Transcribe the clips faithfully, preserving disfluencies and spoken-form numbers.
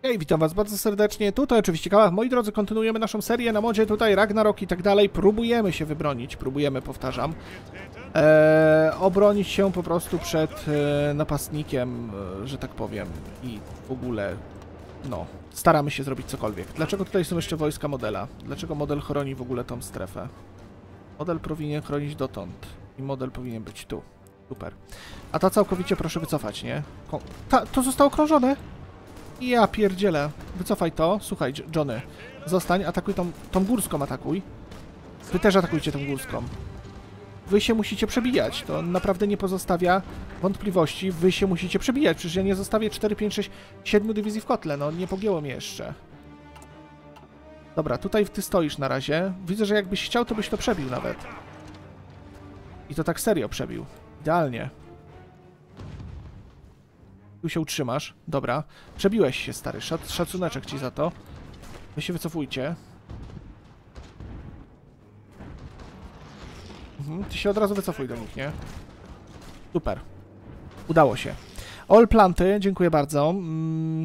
Hej, witam was bardzo serdecznie, tutaj oczywiście Kałach. Moi drodzy, kontynuujemy naszą serię na modzie, tutaj Ragnarok i tak dalej. Próbujemy się wybronić, próbujemy, powtarzam. Eee, obronić się po prostu przed e, napastnikiem, e, że tak powiem. I w ogóle, no, staramy się zrobić cokolwiek. Dlaczego tutaj są jeszcze wojska modela? Dlaczego model chroni w ogóle tą strefę? Model powinien chronić dotąd i model powinien być tu. Super. A to całkowicie proszę wycofać, nie? Ko Ta, to zostało okrążone? Ja pierdzielę. Wycofaj to. Słuchaj, Johnny. Zostań, atakuj tą, tą górską, atakuj. Wy też atakujcie tą górską. Wy się musicie przebijać. To naprawdę nie pozostawia wątpliwości. Wy się musicie przebijać. Przecież ja nie zostawię cztery, pięć, sześć, siedem dywizji w kotle. No, nie pogięło mnie jeszcze. Dobra, tutaj ty stoisz na razie. Widzę, że jakbyś chciał, to byś to przebił nawet. I to tak serio przebił. Idealnie. Tu się utrzymasz. Dobra. Przebiłeś się, stary. Szac szacuneczek ci za to. Wy się wycofujcie. Mhm. Ty się od razu wycofuj do nich, nie? Super. Udało się. All planty. Dziękuję bardzo. Mm.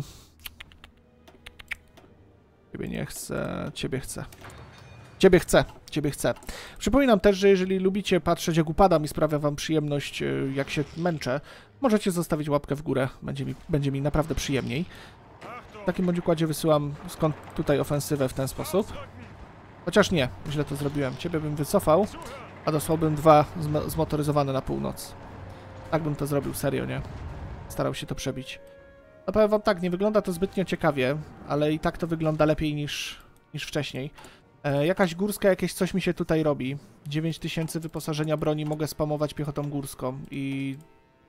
Ciebie nie chcę. Ciebie chcę. Ciebie chcę. Ciebie chcę. Przypominam też, że jeżeli lubicie patrzeć, jak upadam i sprawia wam przyjemność, jak się męczę, możecie zostawić łapkę w górę. Będzie mi, będzie mi naprawdę przyjemniej. W takim bądź układzie wysyłam skąd tutaj ofensywę w ten sposób. Chociaż nie, źle to zrobiłem. Ciebie bym wycofał, a dosłałbym dwa zm zmotoryzowane na północ. Tak bym to zrobił, serio, nie? Starał się to przebić. No powiem wam tak, nie wygląda to zbytnio ciekawie, ale i tak to wygląda lepiej niż, niż wcześniej. E, jakaś górska, jakieś coś mi się tutaj robi. dziewięć tysięcy wyposażenia broni mogę spamować piechotą górską i...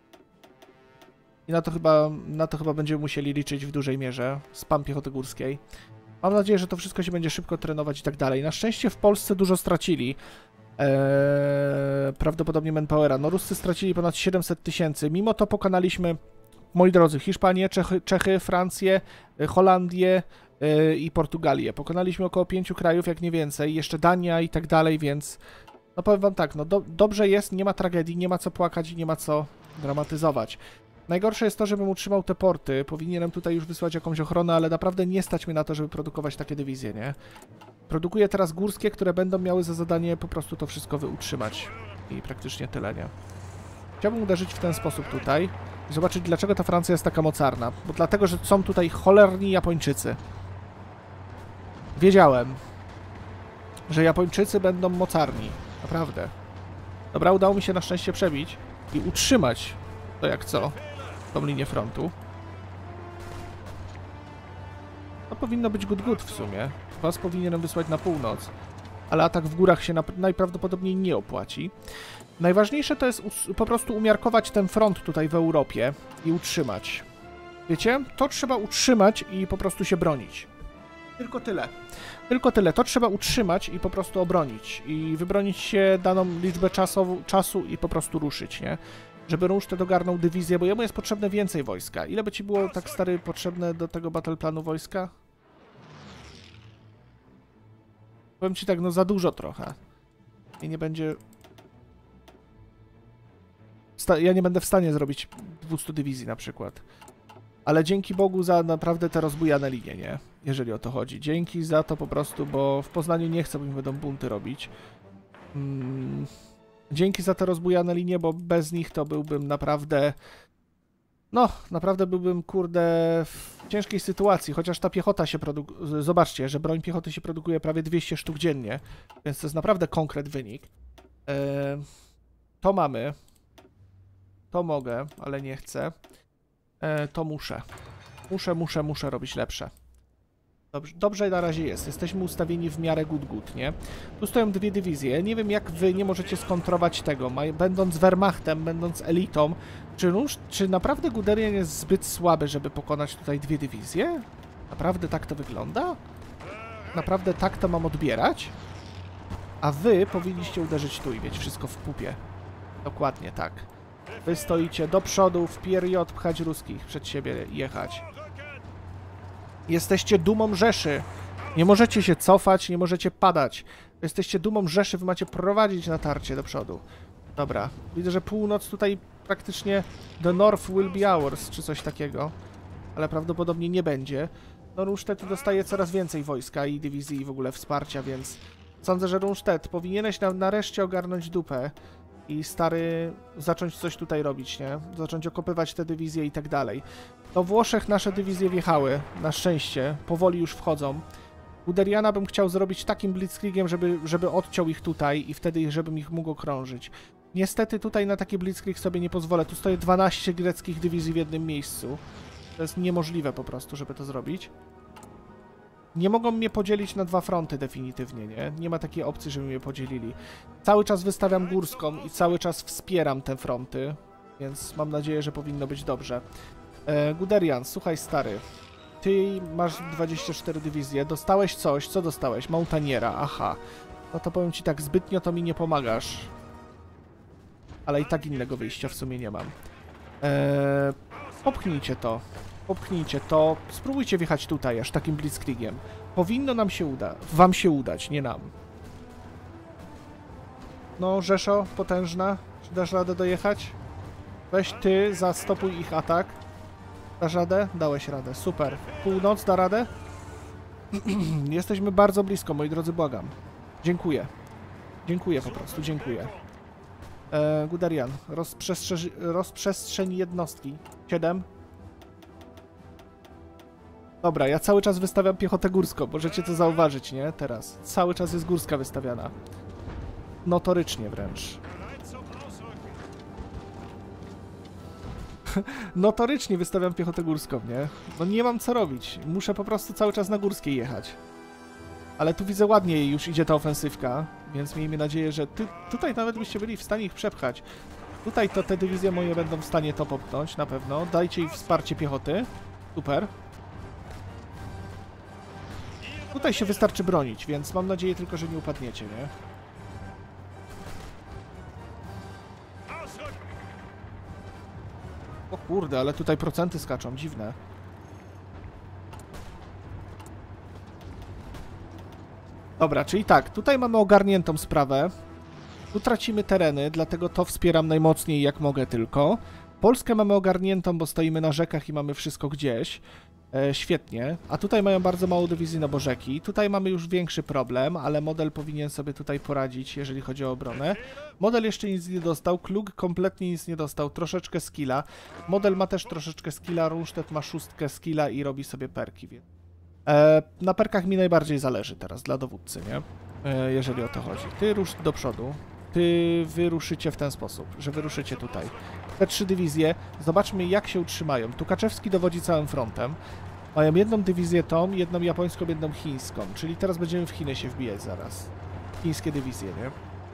I na to chyba, na to chyba będziemy musieli liczyć w dużej mierze. Spam piechoty górskiej. Mam nadzieję, że to wszystko się będzie szybko trenować i tak dalej. Na szczęście w Polsce dużo stracili. Eee, prawdopodobnie manpowera. No Ruscy stracili ponad siedemset tysięcy. Mimo to pokonaliśmy, moi drodzy, Hiszpanię, Czechy, Czechy Francję, Holandię yy, i Portugalię. Pokonaliśmy około pięciu krajów, jak nie więcej. Jeszcze Dania i tak dalej, więc... No powiem wam tak, no do, dobrze jest, nie ma tragedii, nie ma co płakać i nie ma co dramatyzować. Najgorsze jest to, żebym utrzymał te porty. Powinienem tutaj już wysłać jakąś ochronę, ale naprawdę nie stać mnie na to, żeby produkować takie dywizje, nie? Produkuję teraz górskie, które będą miały za zadanie po prostu to wszystko utrzymać. I praktycznie tyle, nie? Chciałbym uderzyć w ten sposób tutaj i zobaczyć, dlaczego ta Francja jest taka mocarna. Bo dlatego, że są tutaj cholerni Japończycy. Wiedziałem, że Japończycy będą mocarni. Naprawdę. Dobra, udało mi się na szczęście przebić i utrzymać to jak co. Tą linię frontu. To powinno być good good w sumie. Was powinienem wysłać na północ. Ale atak w górach się najprawdopodobniej nie opłaci. Najważniejsze to jest po prostu umiarkować ten front tutaj w Europie i utrzymać. Wiecie? To trzeba utrzymać i po prostu się bronić. Tylko tyle. Tylko tyle. To trzeba utrzymać i po prostu obronić. I wybronić się daną liczbę czasu, czasu i po prostu ruszyć, nie? Żeby Rundstedt dogarnął dywizję, bo jemu jest potrzebne więcej wojska. Ile by ci było, tak stary, potrzebne do tego battle planu wojska? Powiem ci tak, no za dużo trochę. I nie będzie... Sta ja nie będę w stanie zrobić dwustu dywizji na przykład. Ale dzięki Bogu za naprawdę te rozbujane linie, nie? Jeżeli o to chodzi. Dzięki za to po prostu, bo w Poznaniu nie chcę, bo mi będą bunty robić. Mm. Dzięki za te rozbujane linie, bo bez nich to byłbym naprawdę... No, naprawdę byłbym, kurde, w ciężkiej sytuacji, chociaż ta piechota się produkuje... Zobaczcie, że broń piechoty się produkuje prawie dwieście sztuk dziennie, więc to jest naprawdę konkret wynik. Eee, to mamy. To mogę, ale nie chcę. Eee, to muszę. Muszę, muszę, muszę robić lepsze. Dobrze, dobrze na razie jest. Jesteśmy ustawieni w miarę good good, nie? Tu stoją dwie dywizje. Nie wiem, jak wy nie możecie skontrować tego. Będąc Wehrmachtem, będąc elitą, czy, czy naprawdę Guderian jest zbyt słaby, żeby pokonać tutaj dwie dywizje? Naprawdę tak to wygląda? Naprawdę tak to mam odbierać? A wy powinniście uderzyć tu i mieć wszystko w pupie. Dokładnie tak. Wy stoicie do przodu, w period, pchać ruskich przed siebie i jechać. Jesteście dumą Rzeszy. Nie możecie się cofać, nie możecie padać. Jesteście dumą Rzeszy, wy macie prowadzić natarcie do przodu. Dobra, widzę, że północ tutaj praktycznie the north will be ours, czy coś takiego. ale prawdopodobnie nie będzie. No Rundstedt dostaje coraz więcej wojska i dywizji i w ogóle wsparcia, więc sądzę, że Rundstedt powinieneś na, nareszcie ogarnąć dupę i stary zacząć coś tutaj robić, nie? Zacząć okopywać te dywizje i tak dalej. Do Włoszech nasze dywizje wjechały, na szczęście, powoli już wchodzą. Guderiana bym chciał zrobić takim blitzkriegiem, żeby, żeby odciął ich tutaj i wtedy, żebym ich mógł okrążyć. Niestety tutaj na taki blitzkrieg sobie nie pozwolę. Tu stoi dwanaście greckich dywizji w jednym miejscu. To jest niemożliwe po prostu, żeby to zrobić. Nie mogą mnie podzielić na dwa fronty definitywnie, nie? Nie ma takiej opcji, żeby mnie podzielili. Cały czas wystawiam górską i cały czas wspieram te fronty, więc mam nadzieję, że powinno być dobrze. E, Guderian, słuchaj stary. Ty masz dwadzieścia cztery dywizje, dostałeś coś, co dostałeś? Montaniera, aha. No to powiem ci tak, zbytnio to mi nie pomagasz. Ale i tak innego wyjścia w sumie nie mam. Eee, popchnijcie to. Popchnijcie to. Spróbujcie wjechać tutaj, aż takim blitzkriegiem. Powinno nam się uda. Wam się udać, nie nam. No, Rzeszo, potężna. Czy dasz radę dojechać? Weź ty, zastopuj ich atak. Dasz radę? Dałeś radę. Super. Północ da radę? Jesteśmy bardzo blisko, moi drodzy, błagam. Dziękuję. Dziękuję po prostu, dziękuję. E, Guderian, rozprzestrze- rozprzestrzeń jednostki. siedem. Dobra, ja cały czas wystawiam piechotę górską, możecie to zauważyć, nie? Teraz. Cały czas jest górska wystawiana. Notorycznie wręcz. Notorycznie wystawiam piechotę górską, nie? No nie mam co robić. Muszę po prostu cały czas na górskiej jechać. Ale tu widzę ładnie już idzie ta ofensywka, więc miejmy nadzieję, że ty, tutaj nawet byście byli w stanie ich przepchać. Tutaj to te dywizje moje będą w stanie to popchnąć, na pewno. Dajcie im wsparcie piechoty. Super. Tutaj się wystarczy bronić, więc mam nadzieję tylko, że nie upadniecie, nie? O kurde, ale tutaj procenty skaczą, dziwne. Dobra, czyli tak, tutaj mamy ogarniętą sprawę. Tu tracimy tereny, dlatego to wspieram najmocniej jak mogę tylko. Polskę mamy ogarniętą, bo stoimy na rzekach i mamy wszystko gdzieś. E, świetnie. A tutaj mają bardzo mało dywizji na Bożeki. Tutaj mamy już większy problem, ale model powinien sobie tutaj poradzić, jeżeli chodzi o obronę. Model jeszcze nic nie dostał, Klug kompletnie nic nie dostał, troszeczkę skilla. Model ma też troszeczkę skilla, Rundstedt ma szóstkę skilla i robi sobie perki, więc... E, na perkach mi najbardziej zależy teraz, dla dowódcy, nie? E, jeżeli o to chodzi. Ty rusz do przodu. Ty wyruszycie w ten sposób, że wyruszycie tutaj. Te trzy dywizje, zobaczmy jak się utrzymają. Tukaczewski dowodzi całym frontem. Mają jedną dywizję tą, jedną japońską, jedną chińską. Czyli teraz będziemy w Chiny się wbijać zaraz. Chińskie dywizje, nie?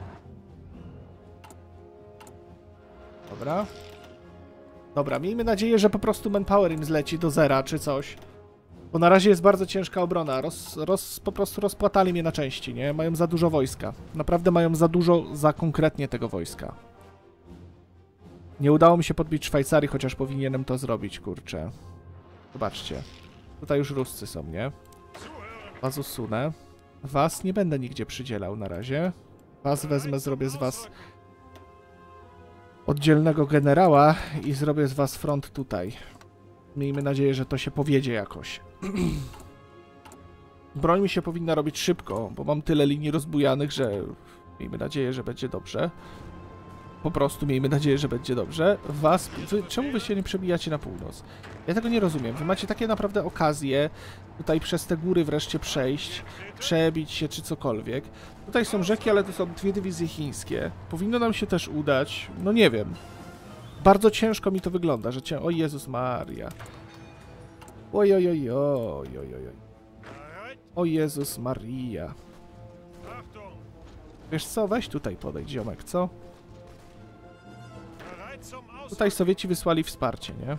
Dobra. Dobra, miejmy nadzieję, że po prostu manpower im zleci do zera czy coś. Bo na razie jest bardzo ciężka obrona. Roz, roz, po prostu rozpłatali mnie na części, nie? Mają za dużo wojska. Naprawdę mają za dużo za konkretnie tego wojska. Nie udało mi się podbić Szwajcarii, chociaż powinienem to zrobić, kurczę. Zobaczcie. Tutaj już Ruscy są, nie? Was usunę. Was nie będę nigdzie przydzielał na razie. Was wezmę, zrobię z was oddzielnego generała i zrobię z was front tutaj. Miejmy nadzieję, że to się powiedzie jakoś. Broń mi się powinna robić szybko, bo mam tyle linii rozbujanych, że miejmy nadzieję, że będzie dobrze. Po prostu miejmy nadzieję, że będzie dobrze. Was... Wy, czemu wy się nie przebijacie na północ? Ja tego nie rozumiem. Wy macie takie naprawdę okazje tutaj przez te góry wreszcie przejść, przebić się czy cokolwiek. Tutaj są rzeki, ale to są dwie dywizje chińskie. Powinno nam się też udać. No nie wiem. Bardzo ciężko mi to wygląda, że cię... O Jezus Maria. Oj, oj, oj, oj, oj, oj. O Jezus Maria. Wiesz co, weź tutaj podejdź, ziomek, co? Tutaj Sowieci wysłali wsparcie, nie?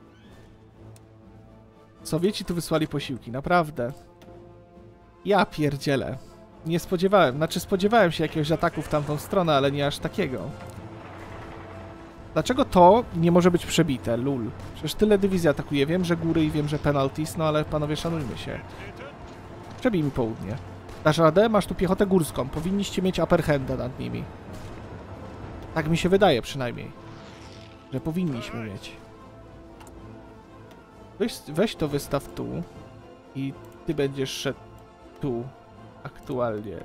Sowieci tu wysłali posiłki, naprawdę. Ja pierdzielę. Nie spodziewałem, znaczy spodziewałem się jakiegoś ataku w tamtą stronę, ale nie aż takiego. Dlaczego to nie może być przebite, lul? Przecież tyle dywizji atakuje. Wiem, że góry i wiem, że penalties, no ale panowie, szanujmy się. Przebij mi południe. Dasz radę? Masz tu piechotę górską. Powinniście mieć upper handa nad nimi. Tak mi się wydaje przynajmniej. Że powinniśmy mieć. Weź, weź to wystaw tu i ty będziesz szedł tu aktualnie.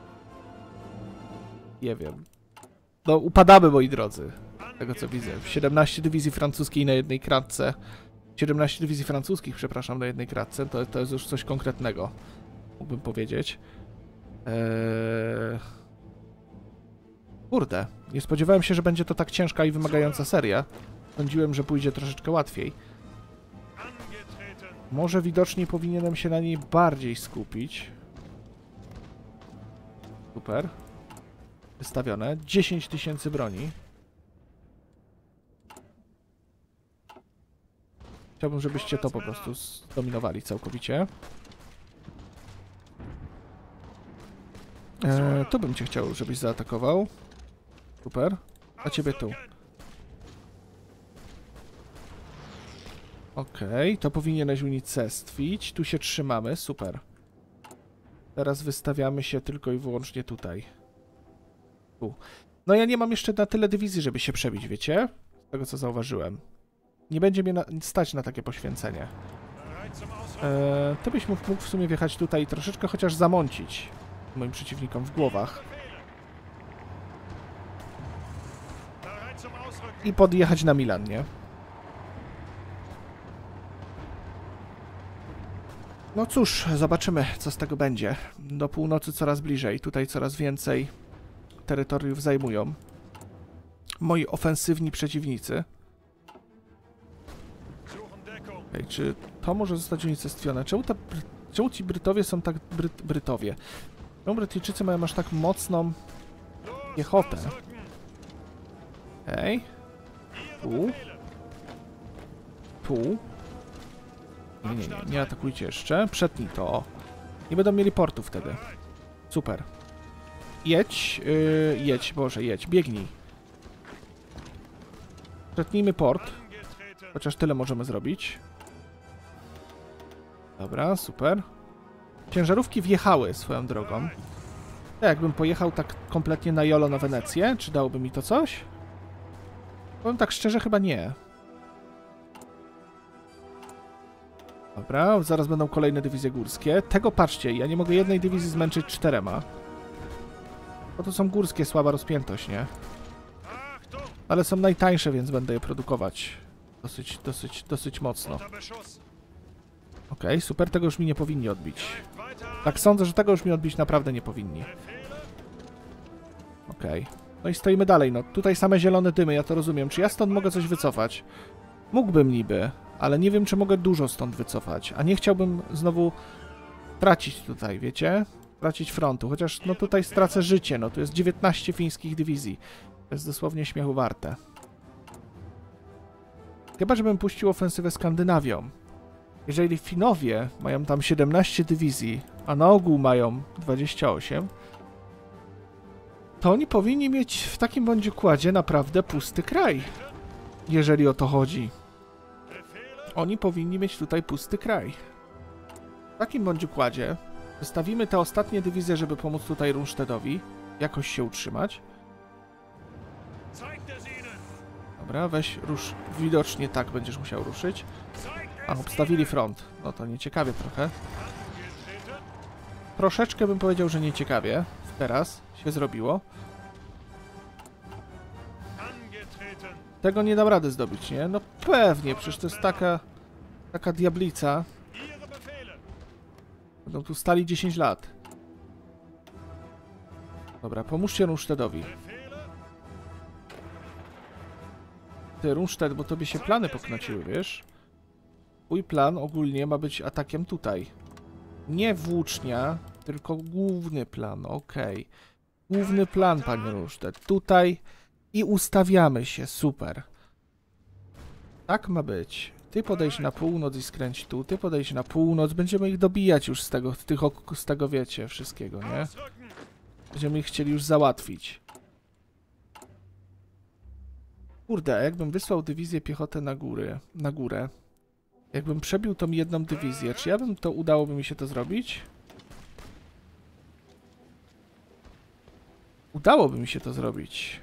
Nie wiem. No upadamy, moi drodzy. Z tego co widzę. siedemnaście dywizji francuskiej na jednej kratce. siedemnaście dywizji francuskich, przepraszam, na jednej kratce. To, to jest już coś konkretnego. Mógłbym powiedzieć. Eee... Kurde. Nie spodziewałem się, że będzie to tak ciężka i wymagająca seria. Sądziłem, że pójdzie troszeczkę łatwiej. Może widocznie powinienem się na niej bardziej skupić. Super. Wystawione. dziesięć tysięcy broni. Chciałbym, żebyście to po prostu zdominowali całkowicie. Eee, tu bym cię chciał, żebyś zaatakował. Super. A ciebie tu. Okej, okay, to powinieneś unicestwić. Tu się trzymamy, super. Teraz wystawiamy się tylko i wyłącznie tutaj. Tu. No ja nie mam jeszcze na tyle dywizji, żeby się przebić, wiecie? Z tego co zauważyłem. Nie będzie mnie na, stać na takie poświęcenie. Eee, to byś mógł, mógł w sumie wjechać tutaj i troszeczkę chociaż zamącić moim przeciwnikom w głowach. I podjechać na Milan, nie? No cóż, zobaczymy, co z tego będzie. Do północy coraz bliżej. Tutaj coraz więcej terytoriów zajmują moi ofensywni przeciwnicy. Okay, czy to może zostać unicestwione? Czemu, ta, czemu ci Brytowie są tak... Bryt, Brytowie? Czemu Brytyjczycy mają aż tak mocną piechotę? Okej. Okay. Tu. Tu. Nie, nie, nie, nie atakujcie jeszcze. Przetnij to. Nie będą mieli portu wtedy. Super. Jedź, yy, jedź, Boże, jedź, biegnij. Przetnijmy port. Chociaż tyle możemy zrobić. Dobra, super. Ciężarówki wjechały swoją drogą. Ja jakbym pojechał tak kompletnie na jolo na Wenecję, czy dałoby mi to coś? Powiem tak szczerze, chyba nie. Dobra, zaraz będą kolejne dywizje górskie. Tego patrzcie, ja nie mogę jednej dywizji zmęczyć czterema. Bo to są górskie, słaba rozpiętość, nie? Ale są najtańsze, więc będę je produkować dosyć, dosyć, dosyć mocno. Okej, okay, super, tego już mi nie powinni odbić. Tak sądzę, że tego już mi odbić naprawdę nie powinni. Okej. Okay. No i stoimy dalej, no tutaj same zielone dymy, ja to rozumiem. Czy ja stąd mogę coś wycofać? Mógłbym niby, ale nie wiem, czy mogę dużo stąd wycofać. A nie chciałbym znowu tracić tutaj, wiecie? Tracić frontu, chociaż no tutaj stracę życie, no tu jest dziewiętnaście fińskich dywizji. To jest dosłownie śmiechu warte. Chyba, żebym puścił ofensywę Skandynawią. Jeżeli Finowie mają tam siedemnaście dywizji, a na ogół mają dwadzieścia osiem, to oni powinni mieć w takim bądź układzie naprawdę pusty kraj. Jeżeli o to chodzi. Oni powinni mieć tutaj pusty kraj. W takim bądź układzie wystawimy te ostatnie dywizje, żeby pomóc tutaj Rundstedowi jakoś się utrzymać. Dobra, weź, rusz. Widocznie tak będziesz musiał ruszyć. A, obstawili front. No to nieciekawie trochę. Troszeczkę bym powiedział, że nieciekawie. Teraz się zrobiło. Tego nie dam rady zdobyć, nie? No pewnie, przecież to jest taka... Taka diablica. Będą tu stali dziesięć lat. Dobra, pomóżcie Rundstedowi. Ty, Rundstedt, bo tobie się plany poknaciły, wiesz? Twój plan ogólnie ma być atakiem tutaj. Nie włócznia, tylko główny plan, okej. Okay. Główny plan, panie Rundstedt. Tutaj i ustawiamy się, super. Tak ma być. Ty podejdź na północ i skręć tu, ty podejdź na północ. Będziemy ich dobijać już z tego, z, tych, z tego wiecie, wszystkiego, nie? Będziemy ich chcieli już załatwić. Kurde, jakbym wysłał dywizję piechotę na góry, na górę, jakbym przebił tą jedną dywizję, czy ja bym to, udałoby mi się to zrobić? Udałoby mi się to zrobić.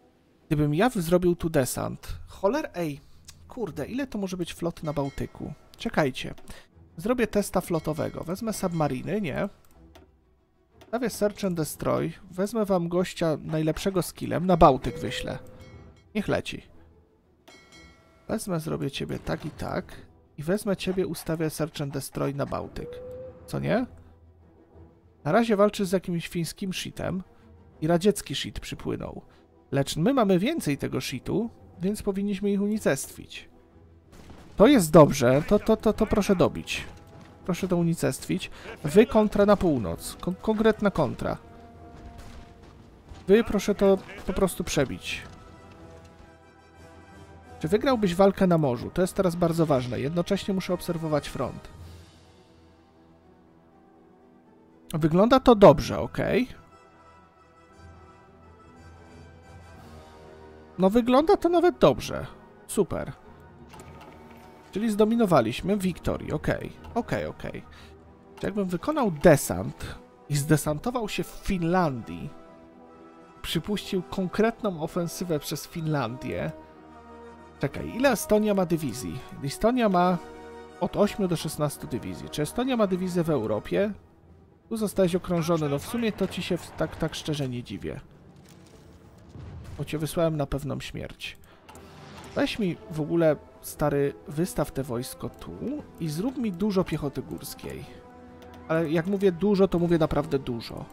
Gdybym ja zrobił tu desant. Choler, ej, kurde, ile to może być flot na Bałtyku? czekajcie. Zrobię testa flotowego. Wezmę submariny, nie. Stawię Search and Destroy. Wezmę wam gościa najlepszego skillem. Na Bałtyk wyślę. Niech leci. Wezmę, zrobię ciebie tak i tak. I wezmę ciebie, ustawię Search and Destroy na Bałtyk. Co nie? Na razie walczy z jakimś fińskim shitem. I radziecki shit przypłynął. Lecz my mamy więcej tego shitu, więc powinniśmy ich unicestwić. To jest dobrze. To, to, to, to proszę dobić. Proszę to unicestwić. Wy kontra na północ. Kon konkretna kontra. Wy proszę to po prostu przebić. Czy wygrałbyś walkę na morzu? To jest teraz bardzo ważne. Jednocześnie muszę obserwować front. Wygląda to dobrze, ok? No wygląda to nawet dobrze. Super. Czyli zdominowaliśmy Wiktorii, ok. Ok, ok. Czy jakbym wykonał desant i zdesantował się w Finlandii, przypuścił konkretną ofensywę przez Finlandię. Czekaj, ile Estonia ma dywizji? Estonia ma od ośmiu do szesnastu dywizji. Czy Estonia ma dywizję w Europie? Tu zostałeś okrążony. No w sumie to ci się tak, tak szczerze nie dziwię. Bo cię wysłałem na pewną śmierć. Weź mi w ogóle, stary, wystaw te wojsko tu i zrób mi dużo piechoty górskiej. Ale jak mówię dużo, to mówię naprawdę dużo.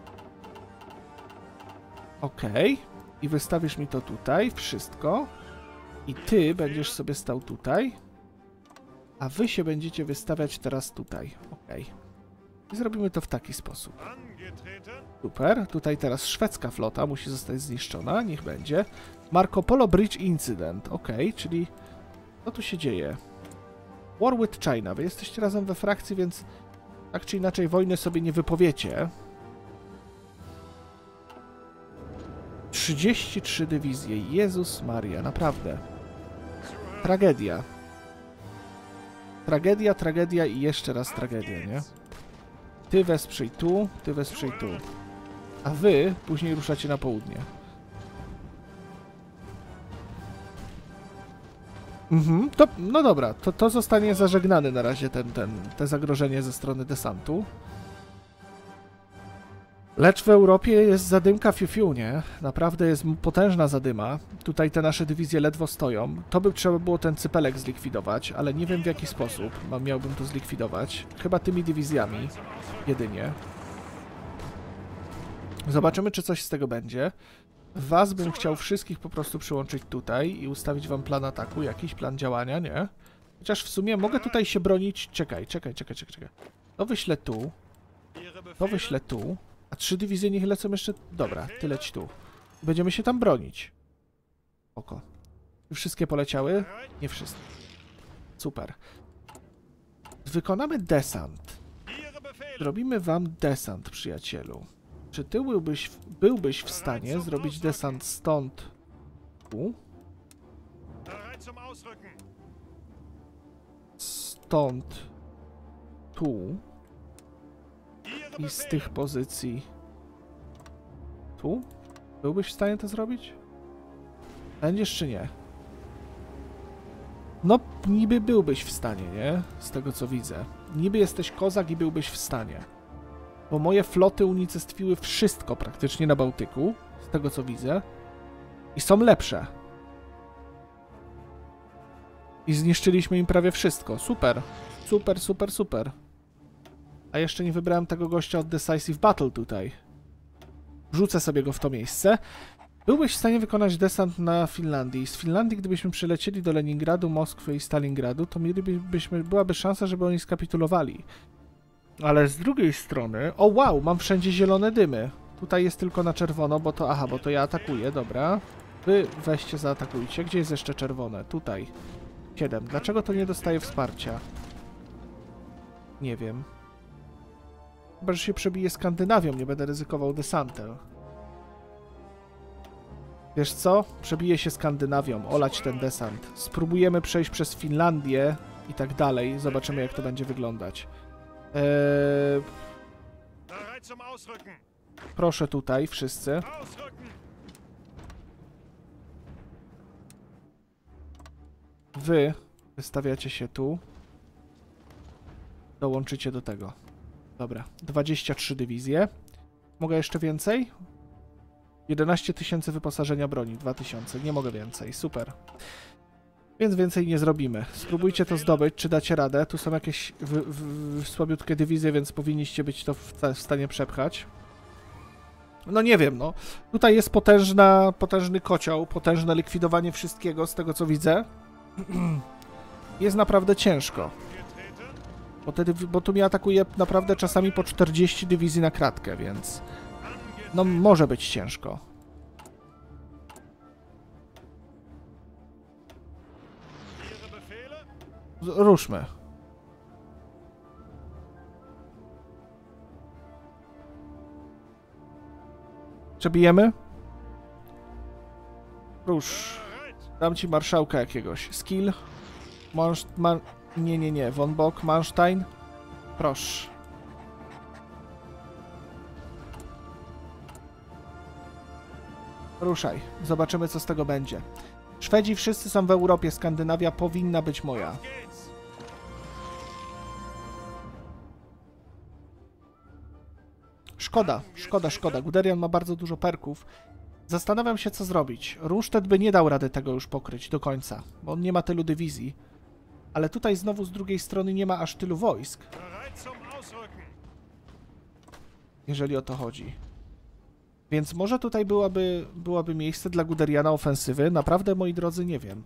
Okej. Okay. I wystawisz mi to tutaj, wszystko. I ty będziesz sobie stał tutaj. A wy się będziecie wystawiać teraz tutaj. Okej. Okay. I zrobimy to w taki sposób. Super. Tutaj teraz szwedzka flota musi zostać zniszczona. Niech będzie. Marco Polo Bridge Incident. Ok, czyli co tu się dzieje? War with China. Wy jesteście razem we frakcji, więc tak czy inaczej wojny sobie nie wypowiecie. trzydzieści trzy dywizje. Jezus Maria, naprawdę. Tragedia. Tragedia, tragedia i jeszcze raz tragedia, nie? Ty wesprzyj tu, ty wesprzyj tu. A wy później ruszacie na południe. Mhm, to, no dobra, to, to zostanie zażegnane na razie, ten, ten, te zagrożenie ze strony desantu. Lecz w Europie jest zadymka fiu-fiu, nie? Naprawdę jest potężna zadyma. Tutaj te nasze dywizje ledwo stoją. To by trzeba było ten cypelek zlikwidować, ale nie wiem w jaki sposób miałbym to zlikwidować. Chyba tymi dywizjami jedynie. Zobaczymy, czy coś z tego będzie. Was bym chciał wszystkich po prostu przyłączyć tutaj i ustawić wam plan ataku, jakiś plan działania, nie? Chociaż w sumie mogę tutaj się bronić... Czekaj, czekaj, czekaj, czekaj, czekaj. To wyślę tu. To wyślę tu. A trzy dywizje niech lecą jeszcze... Dobra, ty leć tu. Będziemy się tam bronić. Oko. Wszystkie poleciały? Nie wszystkie. Super. Wykonamy desant. Zrobimy wam desant, przyjacielu. Czy ty byłbyś, byłbyś w stanie zrobić desant stąd tu? Stąd tu? I z tych pozycji tu? Byłbyś w stanie to zrobić? Będziesz czy nie? No, niby byłbyś w stanie, nie? Z tego co widzę. Niby jesteś kozak i byłbyś w stanie. Bo moje floty unicestwiły wszystko praktycznie na Bałtyku, z tego co widzę. I są lepsze. I zniszczyliśmy im prawie wszystko. Super. Super, super, super. A jeszcze nie wybrałem tego gościa od Decisive Battle tutaj. Wrzucę sobie go w to miejsce. Byłbyś w stanie wykonać desant na Finlandii. Z Finlandii, gdybyśmy przylecieli do Leningradu, Moskwy i Stalingradu, to mielibyśmy, byłaby szansa, żeby oni skapitulowali. Ale z drugiej strony... O wow, mam wszędzie zielone dymy. Tutaj jest tylko na czerwono, bo to... Aha, bo to ja atakuję, dobra. Wy weźcie, zaatakujcie. Gdzie jest jeszcze czerwone? Tutaj. siedem. Dlaczego to nie dostaje wsparcia? Nie wiem. Chyba, że się przebije Skandynawią, nie będę ryzykował desantem. Wiesz co? Przebije się Skandynawią, olać ten desant. Spróbujemy przejść przez Finlandię i tak dalej. Zobaczymy, jak to będzie wyglądać. Eee... Proszę tutaj, wszyscy. Wy wystawiacie się tu. dołączycie do tego. Dobra, dwadzieścia trzy dywizje. Mogę jeszcze więcej? jedenaście tysięcy wyposażenia broni, dwa tysiące. Nie mogę więcej, super. Więc więcej nie zrobimy. Spróbujcie to zdobyć, czy dacie radę. Tu są jakieś w, w, w słabiutkie dywizje, więc powinniście być to w, w stanie przepchać. No nie wiem, no. Tutaj jest potężna, potężny kocioł, potężne likwidowanie wszystkiego, z tego co widzę. Jest naprawdę ciężko. Bo, te, bo tu mnie atakuje naprawdę czasami po czterdzieści dywizji na kratkę, więc... No może być ciężko. Ruszmy. Przebijemy? Rusz. Dam ci marszałka jakiegoś. Skill. Mansz... Man... Nie, nie, nie. Von Bock, Manstein. Proszę. Ruszaj. Zobaczymy, co z tego będzie. Szwedzi wszyscy są w Europie. Skandynawia powinna być moja. Szkoda, szkoda, szkoda. Guderian ma bardzo dużo perków. Zastanawiam się, co zrobić. Rundstedt by nie dał rady tego już pokryć do końca, bo on nie ma tylu dywizji. Ale tutaj znowu z drugiej strony nie ma aż tylu wojsk. Jeżeli o to chodzi. Więc może tutaj byłaby, byłaby miejsce dla Guderiana ofensywy? Naprawdę, moi drodzy, nie wiem.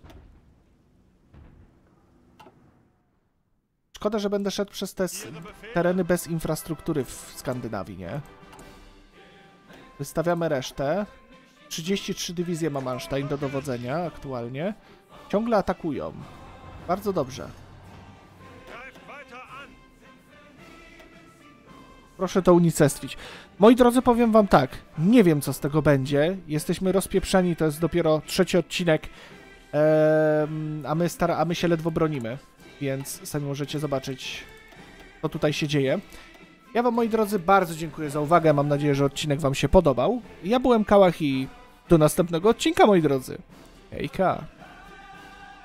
Szkoda, że będę szedł przez te tereny bez infrastruktury w Skandynawii, nie? Wystawiamy resztę. trzydzieści trzy dywizje ma Manstein do dowodzenia aktualnie. Ciągle atakują. Bardzo dobrze. Proszę to unicestwić. Moi drodzy, powiem wam tak. Nie wiem, co z tego będzie. Jesteśmy rozpieprzeni, to jest dopiero trzeci odcinek, eee, a, my stara a my się ledwo bronimy. Więc sami możecie zobaczyć, co tutaj się dzieje. Ja wam, moi drodzy, bardzo dziękuję za uwagę. Mam nadzieję, że odcinek wam się podobał. Ja byłem Kałach i do następnego odcinka, moi drodzy. Hejka!